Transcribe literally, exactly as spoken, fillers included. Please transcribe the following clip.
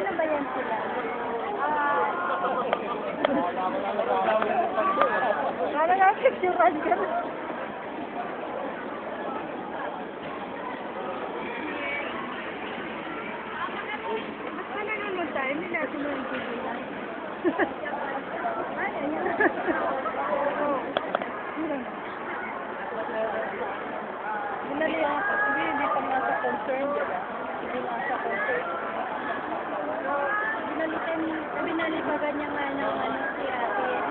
Ano ba yan sila? Para nga picturean ka na. Ba't ka nanonood tayo? Hindi natin mo yung T V lang. Ay, ayan. Oo. Hindi na hindi, hindi pa nga sa concern, diba? Hindi nga sa concern. Binalikan, binalibagan niya nga ng ano si ate.